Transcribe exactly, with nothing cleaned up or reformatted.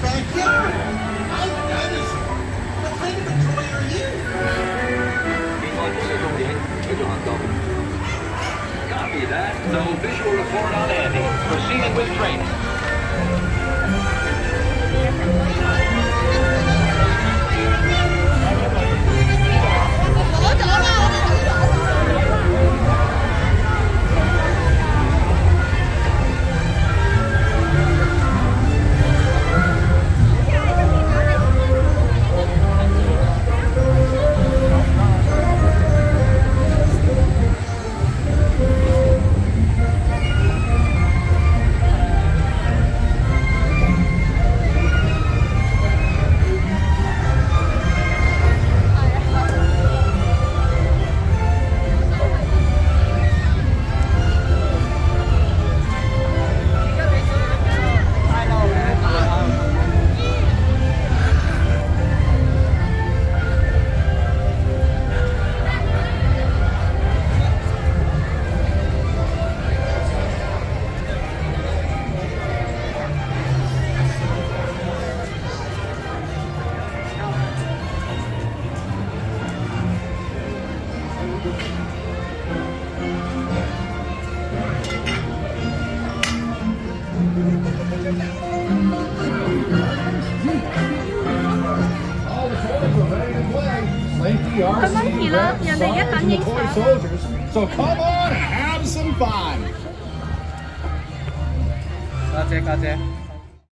backyard. My dinosaur. What kind of a toy are you? Copy that. So visual report on Andy. Proceeding with training. 佢monkey 啦，人哋而家等影相。 So come on, have some fun. 家姐，家姐。